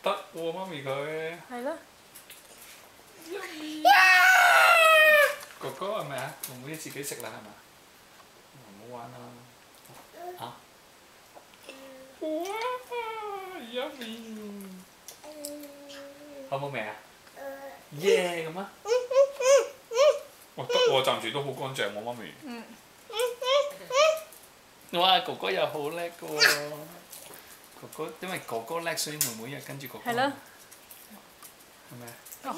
得喎，媽咪佢。係咯。 哥哥係咪啊？妹妹自己食啦係咪？唔好玩啦。啊！哇 ！Yummy！ 好冇味啊？耶咁啊！哇得喎，暫時都好乾淨喎，媽咪。哇！哥哥又好叻嘅喎。哥哥因為哥哥叻，所以妹妹又跟住哥哥。係咯。係咪啊？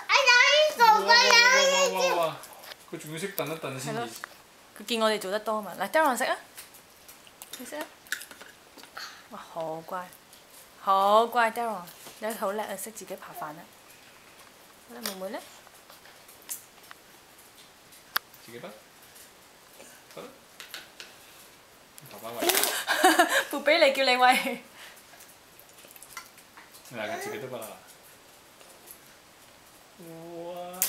哇！佢仲要識燉一燉先至。 佢見我哋做得多嘛，嚟 Darren 食啊！你食啊！哇，好乖，好乖 Darren，你好叻啊，識自己扒飯啊！好啦，妹妹咧？ 自己得。得。爸爸餵。 撥俾你叫你餵。 嗱，佢自己得㗎啦。哇！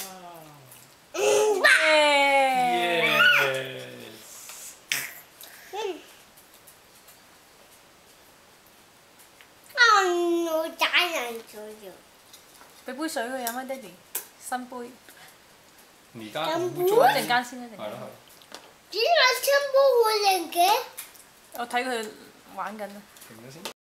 俾杯水佢飲啊，爹哋，新杯。 而家好做一陣間先一陣間。 係咯。 點解新杯會零嘅？ 我睇佢玩緊啊。 停咗先。